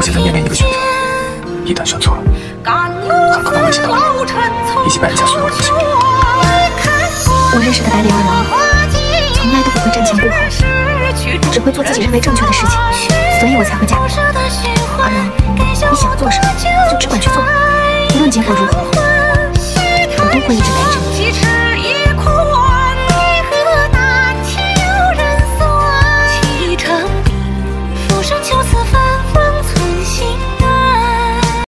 现在面临一个选择，一旦选错了，很可能危险到你以及白家所有人的性命。 我认识的百里二郎，从来都不会瞻前顾后，只会做自己认为正确的事情，所以我才会嫁给他。二郎，你想做什么就只管去做，无论结果如何，